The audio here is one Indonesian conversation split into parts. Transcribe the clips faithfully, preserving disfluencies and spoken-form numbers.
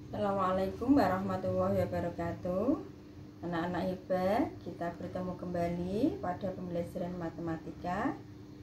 Assalamualaikum warahmatullahi wabarakatuh. Anak-anak hebat, kita bertemu kembali pada pembelajaran matematika.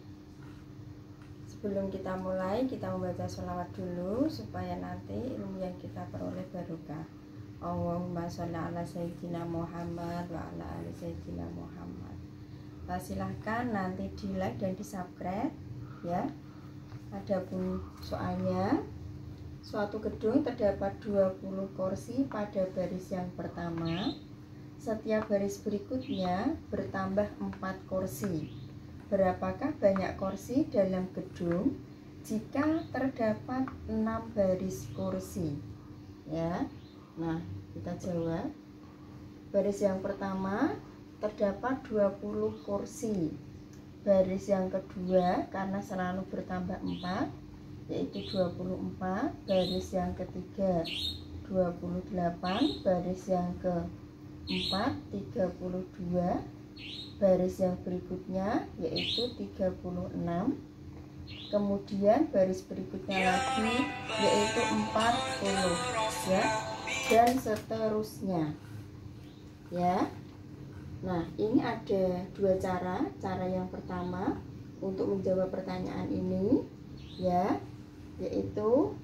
Sebelum kita mulai, kita membaca sholawat dulu supaya nanti ilmu yang kita peroleh barokah. Allahumma sholli ala sayyidina Muhammad wa ala ali sayyidina Muhammad. Nah, silahkan nanti di like dan di subscribe ya. Adapun soalnya, suatu gedung terdapat dua puluh kursi pada baris yang pertama. Setiap baris berikutnya bertambah empat kursi. Berapakah banyak kursi dalam gedung jika terdapat enam baris kursi? Ya. Nah, kita jawab. Baris yang pertama terdapat dua puluh kursi. Baris yang kedua karena selalu bertambah empat, yaitu dua puluh empat. Baris yang ketiga dua puluh delapan, baris yang keempat tiga puluh dua, baris yang berikutnya yaitu tiga puluh enam, kemudian baris berikutnya lagi yaitu empat puluh ya, dan seterusnya ya. Nah, ini ada dua cara. Cara yang pertama untuk menjawab pertanyaan ini ya, yaitu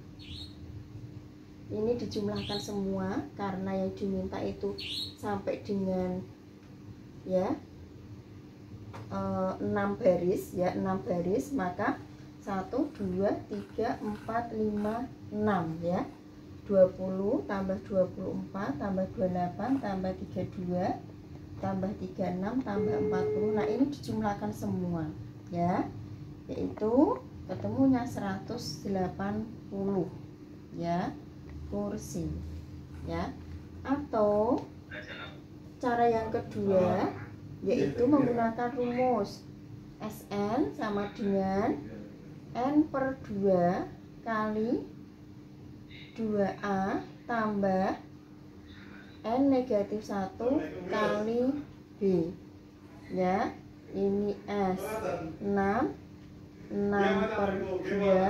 ini dijumlahkan semua karena yang diminta itu sampai dengan ya enam baris ya, enam baris, maka satu dua tiga empat lima enam ya. dua puluh tambah dua puluh empat tambah dua puluh delapan tambah tiga puluh dua tambah tiga puluh enam tambah empat puluh. Nah, ini dijumlahkan semua ya, yaitu ketemunya seratus delapan puluh ya kursi ya. Atau cara yang kedua yaitu menggunakan rumus S N sama dengan N per dua kali dua A tambah N negatif satu kali B ya. Ini S enam, enam per dua,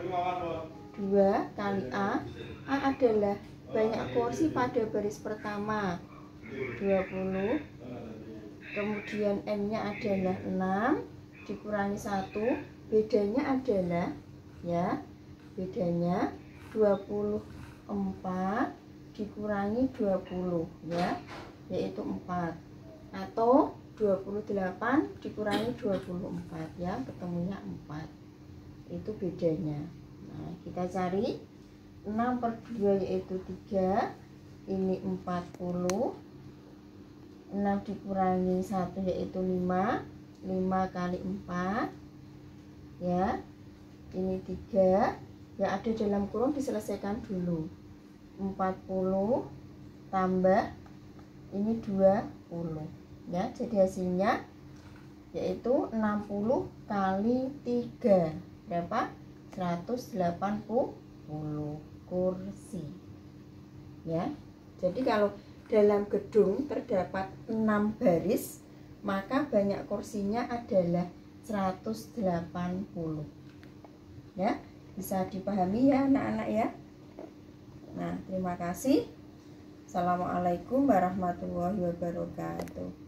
dua kali A. A adalah banyak kursi pada baris pertama dua puluh, kemudian N nya adalah enam dikurangi satu, bedanya adalah ya, bedanya dua puluh empat dikurangi dua puluh ya, yaitu empat, atau dua puluh delapan dikurangi dua puluh empat ya, ketemunya empat. Itu bedanya. Nah, kita cari enam per dua yaitu tiga, ini empat puluh, enam dikurangi satu yaitu lima, lima kali empat ya, ini tiga, yang ada dalam kurung diselesaikan dulu. Empat puluh tambah ini dua puluh ya, jadi hasilnya yaitu enam puluh kali tiga berapa? seratus delapan puluh kursi ya. Jadi kalau dalam gedung terdapat enam baris, maka banyak kursinya adalah seratus delapan puluh ya. Bisa dipahami ya anak-anak ya. Nah, terima kasih. Assalamualaikum warahmatullahi wabarakatuh.